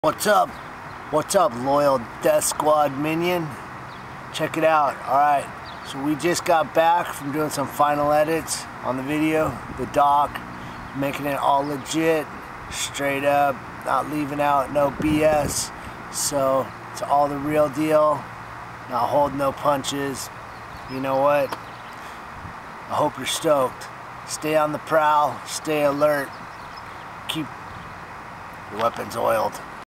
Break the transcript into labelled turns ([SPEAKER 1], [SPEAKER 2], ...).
[SPEAKER 1] What's up? What's up, loyal Death Squad minion? Check it out. Alright, so we just got back from doing some final edits on the video, the doc, making it all legit, straight up, not leaving out no BS. So it's all the real deal, not holding no punches. You know what? I hope you're stoked. Stay on the prowl, stay alert, keep your weapons oiled.